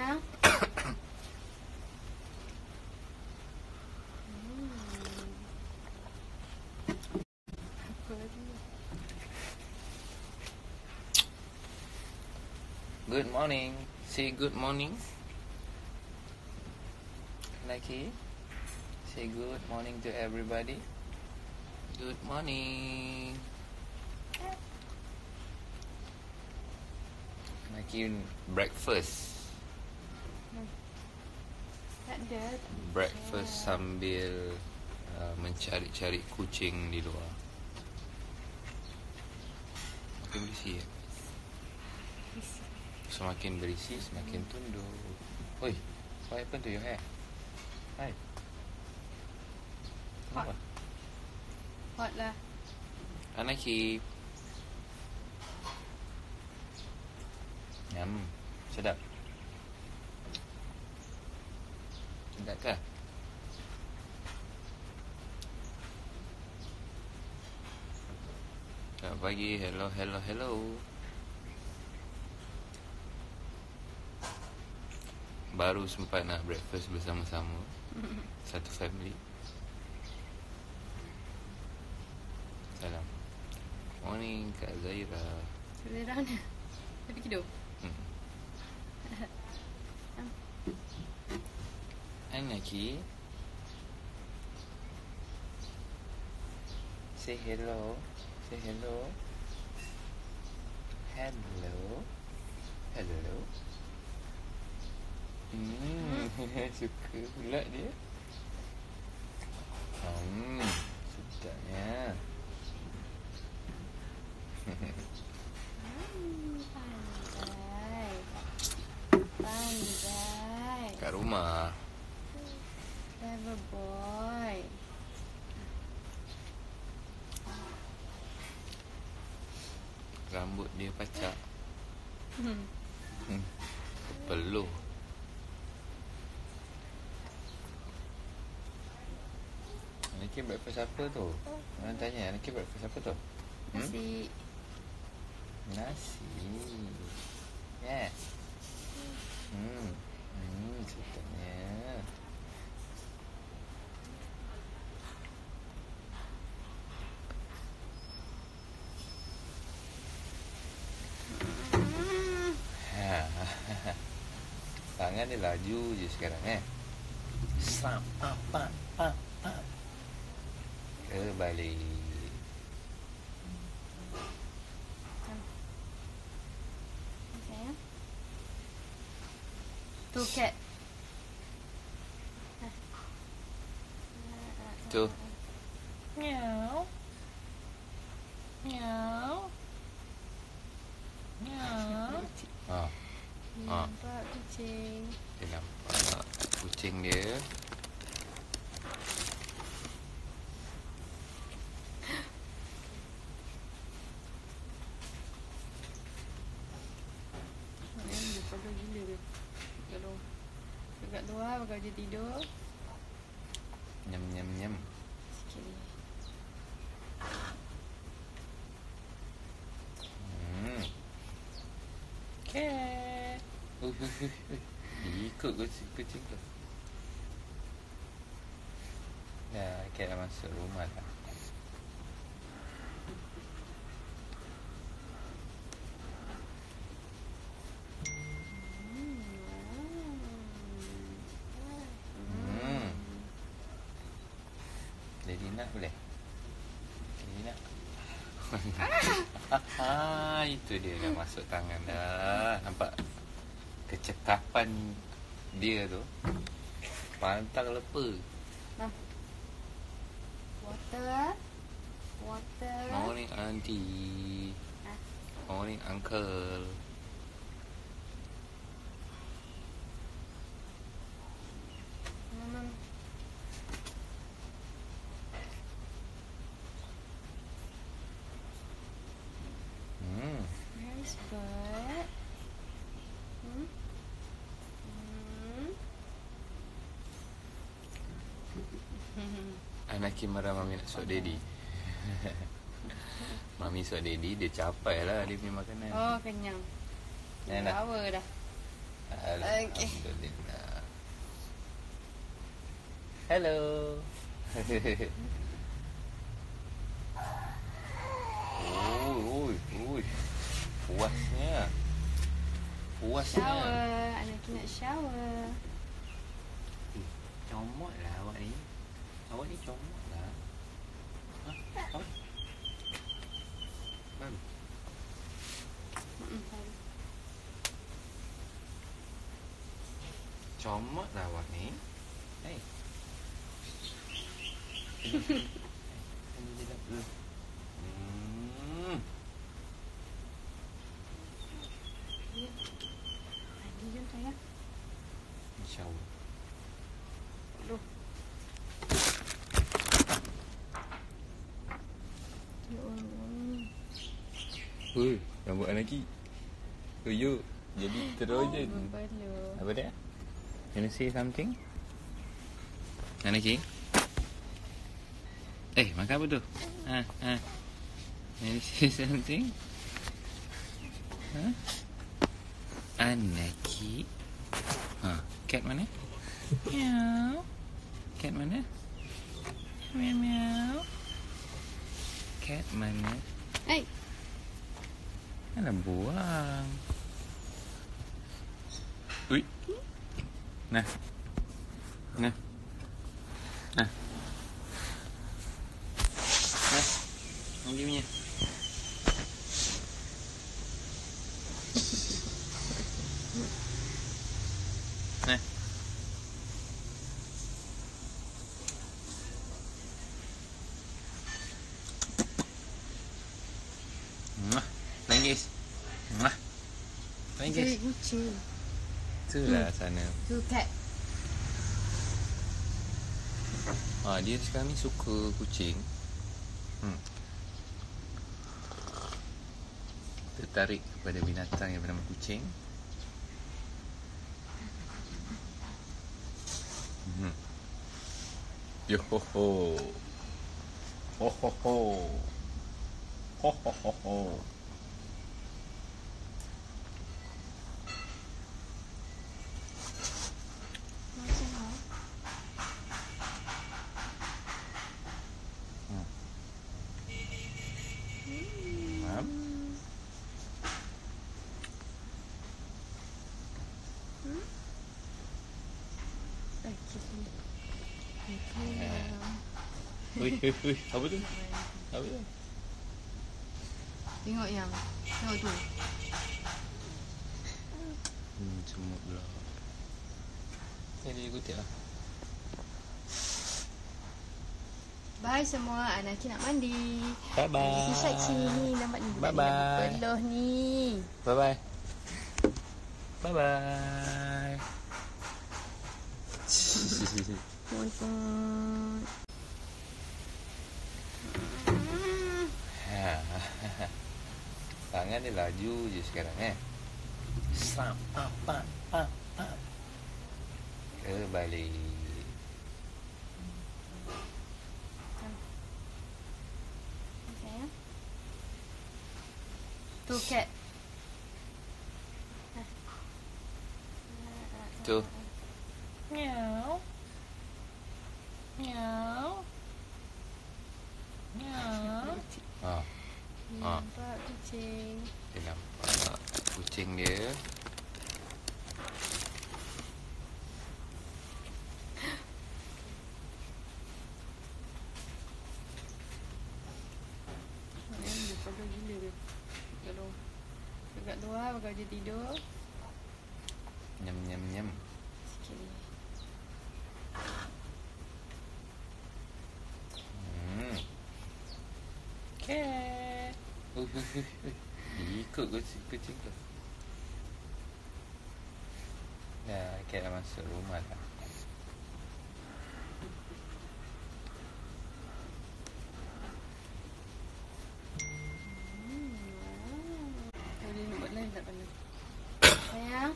sayang. Good morning. Say good morning. Nike. Say good morning to everybody. Good morning. Nike breakfast. Tak ada. Breakfast sambil mencari-cari kucing di luar. Makin berisi ya? Semakin berisi, semakin tunduk. Oi, what happened to your hair? Hai. Kenapa? Hot lah. Anaki. Nyam, sedap. Sedap ke? Selamat pagi, hello, hello, hello. Baru sempat nak breakfast bersama-sama. Satu family. Salam. Morning Kak Zaira. Zaira mana? Tapi tidur. Anaki. Say hello. Say hello. Hello. Hello. Suka pula dia. Sedapnya. Pandai. Kat rumah. Clever boy. Rambut dia pacak. Peluh. Niki breakfast apa tu? Orang tanya, Niki breakfast apa tu? Nasi. Nasi. Yeah. Sedapnya. Tangan dia laju je sekarang Sam, Kembali. Sayang. Tu cat. Tu. Meow. Meow. Meow. Nampak kucing. Dia nampak kucing dia. Dia pakai gila dia. Dekat luar pakai je tidur. Nyam nyam nyam. Sikit ni. Cat. Ikut kucing tu. Dah, cat dah masuk rumah dah. Jadi nak boleh? Jadi nak. Itu dia dah masuk tangan dah. Nampak kecekapan dia tu. Pantang lepa. Water. Water. Morning auntie. Morning uncle. Nice bird. Anaki marah mami nak suap daddy. Mami suap daddy, dia capai lah dia punya makanan. Oh, kenyang. Dah. Power dah. Alhamdulillah. Hello. Ui. Puasnya. Shower. Anak nak shower. Comot lah awak ni. Awak ni comot lah. Apa? Baru. Comot lah awak ni. Hei. Ini jelap dulu. Mandi jom sayang. InsyaAllah. Aduh. Ya Allah. Oi, rambut anak yuk. Jadi terojan. Apa dia? Can you say something? Anaki? Makan apa tu? Can you say something? Anaki? Cat mana? Meow. Cat mana? Meow meow. Cat mana? Hey. Alah buang. Ui. Nah. Ambil punya. Nah. Nangis. Jadi kucing. Itulah sana. Tu cat. Dia sekarang ni suka kucing. Tertarik kepada binatang yang bernama kucing. Yo ho ho. Ho ho ho. Ho ho ho ho. Ui, apa tu? Tengok yang. Tengok tu. Semut pula. Dia kutip lah. Bye semua. Anaki nak mandi. Bye-bye. Side sini. Nampak ni. Bye-bye. Peluh ni. Bye-bye. Bye-bye. Pun. Tangan dia laju je sekarang Slam. Kembali. Sayang. Tu cat. Tu. Meow. Nampak kucing. Dia nampak kucing dia. Dia gila dia. Kalau dekat luar bakal dia tidur. Nyam. Sikit ni. Cat. Ikut kucing tu. Dah, cat dah masuk rumah dah. Boleh nak buat lain tak pandai. Sayang.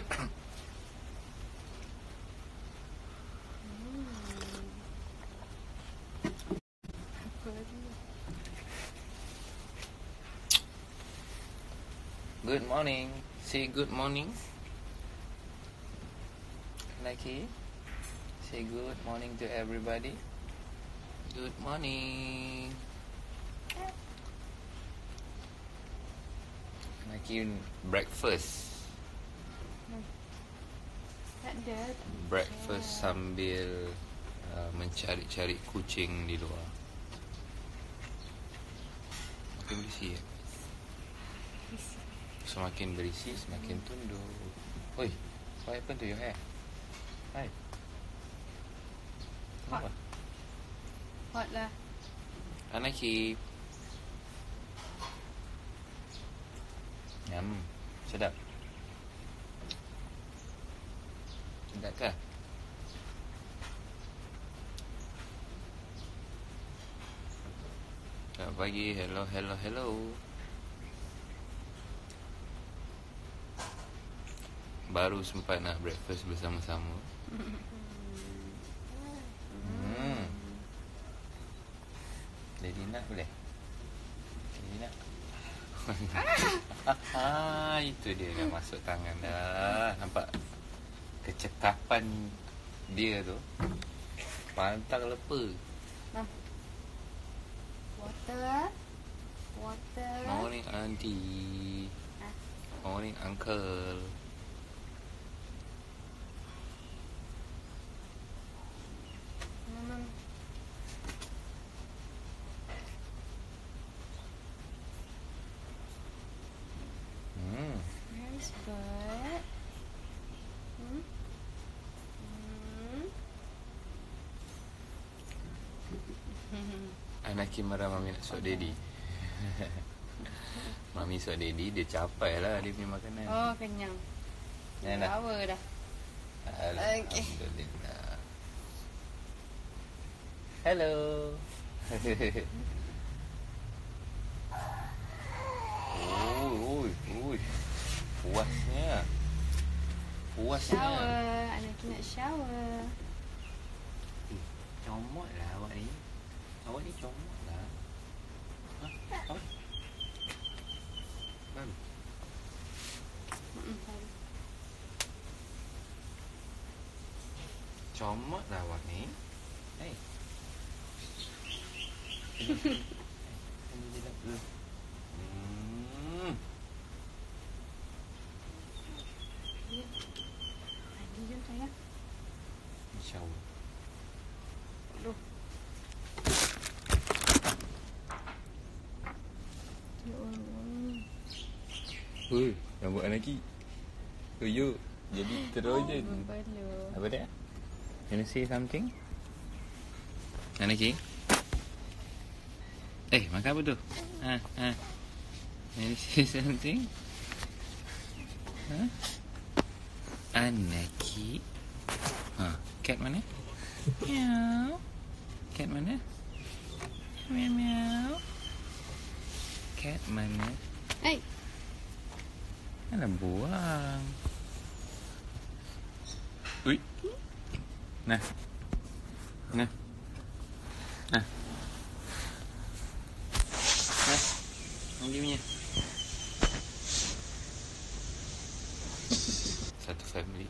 Apa lagi? Good morning. Say good morning. Anaki. Say good morning to everybody. Good morning. Anaki breakfast. Tak ada. Breakfast sambil mencari-cari kucing di luar. Makin berisi ya? Semakin berisi, semakin tunduk. Oi, what happened to your hair? Hai. Kenapa? Hot lah. Anaki. Nyam, sedap. Sedap kah? Selamat pagi, hello. Baru sempat nak breakfast bersama-sama. Jadi nak boleh? Jadi nak? Itu dia dah masuk tangan dah. Nampak kecekapan dia tu. Pantang lepa. Water. Morning auntie. Morning uncle. Nice bird. Anaki marah mami nak suap daddy. Mami suap daddy, dia capai lah dia punya makanan. Oh, kenyang. Dah dah. Power dah. Alhamdulillah. Hello. Oi. Puasnya. Shower. Anak nak shower. Comot lah awak ni. Awak ni comot lah. Awak? Baru? Comot lah awak ni. Hei. Ini dia dulu. Mandi jom sayang. InsyaAllah. Aduh. Ya Allah. Oi, rambut Anaki. Yuk. Jadi terus je. Belum. Apa dia? Can you say something? Anaki? Makan apa tu? Can you say something? Anaki? Cat mana? Meow. Cat mana? Meow meow. Cat mana? Hey. Alah buang. Ui. Nah. Ambil punya. Satu family.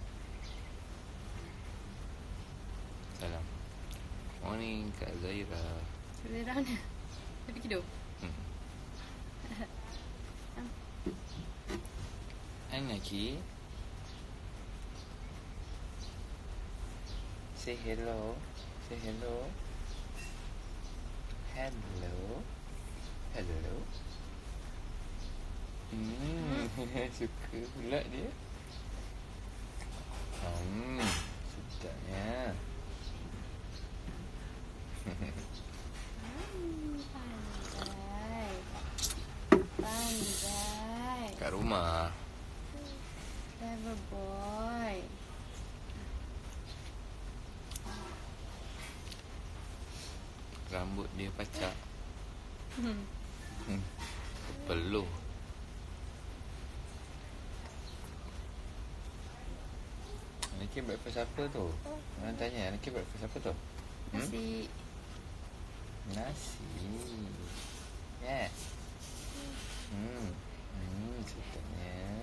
Salam. Morning Kak Zaira. Zaira mana? Dia pergi tidur. Anaki. Say hello. Say hello. Hello. Suka pula dia. Sedapnya. Pandai. Kat rumah. Clever boy. Rambut dia pacak. Peluh. Anaki breakfast apa tu? Orang tanya Anaki breakfast apa tu? Nasi. Nasi. Ya. Sedapnya.